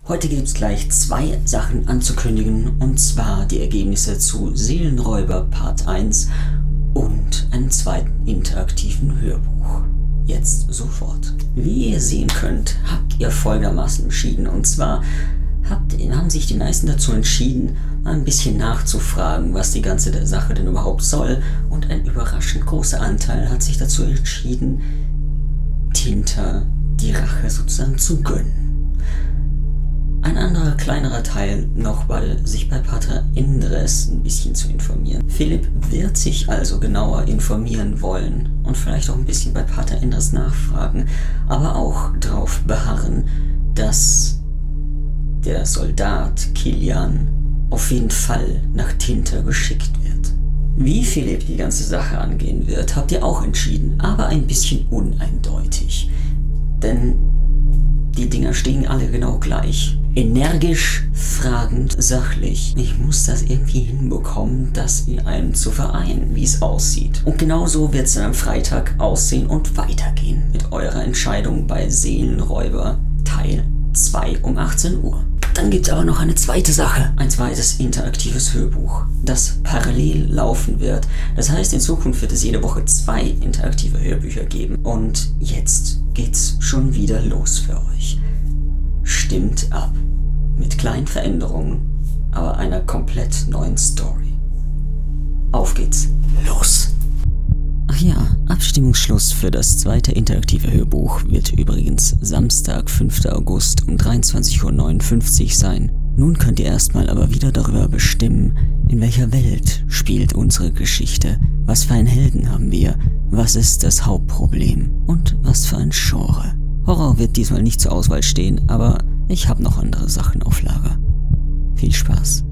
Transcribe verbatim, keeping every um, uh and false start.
Heute gibt es gleich zwei Sachen anzukündigen, und zwar die Ergebnisse zu Seelenräuber Part eins und einen zweiten interaktiven Hörbuch. Jetzt sofort. Wie ihr sehen könnt, habt ihr folgendermaßen entschieden, und zwar habt, haben sich die meisten dazu entschieden, mal ein bisschen nachzufragen, was die ganze Sache denn überhaupt soll, und ein überraschend großer Anteil hat sich dazu entschieden, Tinta die Rache sozusagen zu gönnen. Ein anderer kleinerer Teil noch, weil sich bei Pater Endres ein bisschen zu informieren. Philipp wird sich also genauer informieren wollen und vielleicht auch ein bisschen bei Pater Endres nachfragen, aber auch darauf beharren, dass der Soldat Kilian auf jeden Fall nach Tinta geschickt wird. Wie Philipp die ganze Sache angehen wird, habt ihr auch entschieden, aber ein bisschen uneindeutig. Denn die Dinger stehen alle genau gleich. Energisch, fragend, sachlich. Ich muss das irgendwie hinbekommen, das in einem zu vereinen, wie es aussieht. Und genauso wird es dann am Freitag aussehen und weitergehen mit eurer Entscheidung bei Seelenräuber Teil zwei um achtzehn Uhr. Dann gibt es aber noch eine zweite Sache. Ein zweites interaktives Hörbuch, das parallel laufen wird. Das heißt, in Zukunft wird es jede Woche zwei interaktive Hörbücher geben. Und jetzt geht's schon wieder los für euch. Stimmt ab. Mit kleinen Veränderungen, aber einer komplett neuen Story. Auf geht's. Los! Ach ja, Abstimmungsschluss für das zweite interaktive Hörbuch wird übrigens Samstag, fünfter August um dreiundzwanzig Uhr neunundfünfzig sein. Nun könnt ihr erstmal aber wieder darüber bestimmen, in welcher Welt spielt unsere Geschichte, was für einen Helden haben wir, was ist das Hauptproblem und was für ein Genre. Horror wird diesmal nicht zur Auswahl stehen, aber ich habe noch andere Sachen auf Lager. Viel Spaß!